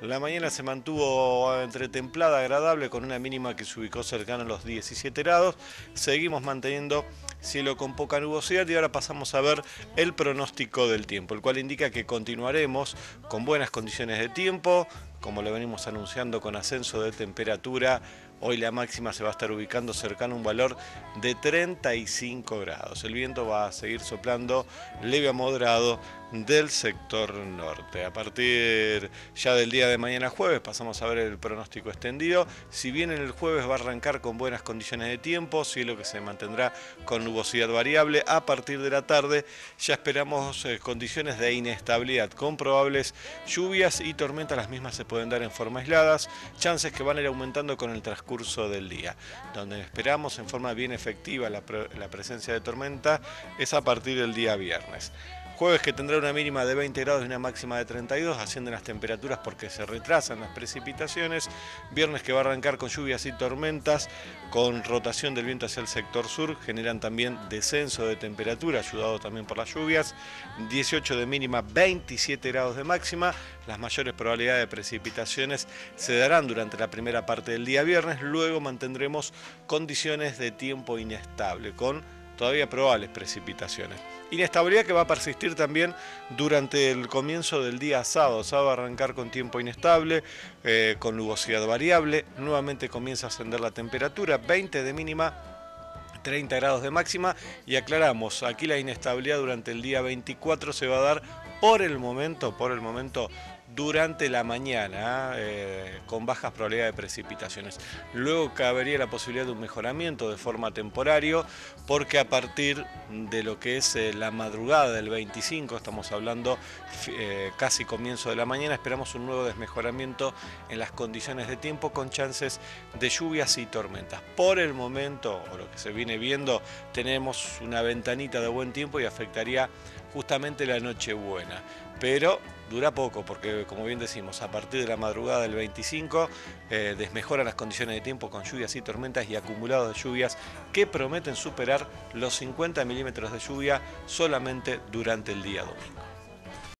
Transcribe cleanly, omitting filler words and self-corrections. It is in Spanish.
La mañana se mantuvo entre templada, agradable, con una mínima que se ubicó cercana a los 17 grados. Seguimos manteniendo cielo con poca nubosidad y ahora pasamos a ver el pronóstico del tiempo, el cual indica que continuaremos con buenas condiciones de tiempo, como lo venimos anunciando, con ascenso de temperatura. Hoy la máxima se va a estar ubicando cercano a un valor de 35 grados. El viento va a seguir soplando leve a moderado del sector norte. A partir ya del día de mañana jueves pasamos a ver el pronóstico extendido. Si bien en el jueves va a arrancar con buenas condiciones de tiempo, cielo que se mantendrá con nubosidad variable, a partir de la tarde ya esperamos condiciones de inestabilidad con probables lluvias y tormentas. Las mismas se pueden dar en forma aisladas, chances que van a ir aumentando con el transcurso del día. Donde esperamos en forma bien efectiva la presencia de tormenta es a partir del día viernes. Jueves, que tendrá una mínima de 20 grados y una máxima de 32, ascienden las temperaturas porque se retrasan las precipitaciones. Viernes, que va a arrancar con lluvias y tormentas, con rotación del viento hacia el sector sur, generan también descenso de temperatura, ayudado también por las lluvias. 18 de mínima, 27 grados de máxima. Las mayores probabilidades de precipitaciones se darán durante la primera parte del día viernes. Luego mantendremos condiciones de tiempo inestable, con todavía probables precipitaciones. Inestabilidad que va a persistir también durante el comienzo del día sábado. Sábado va a arrancar con tiempo inestable, con nubosidad variable. Nuevamente comienza a ascender la temperatura, 20 de mínima, 30 grados de máxima. Y aclaramos, aquí la inestabilidad durante el día 24 se va a dar por el momento durante la mañana, con bajas probabilidades de precipitaciones. Luego cabería la posibilidad de un mejoramiento de forma temporario, porque a partir de lo que es la madrugada del 25, estamos hablando casi comienzo de la mañana, esperamos un nuevo desmejoramiento en las condiciones de tiempo, con chances de lluvias y tormentas. Por el momento, o lo que se viene viendo, tenemos una ventanita de buen tiempo y afectaría justamente la Nochebuena. Pero dura poco, porque como bien decimos, a partir de la madrugada del 25 desmejoran las condiciones de tiempo con lluvias y tormentas y acumulados de lluvias que prometen superar los 50 milímetros de lluvia solamente durante el día domingo.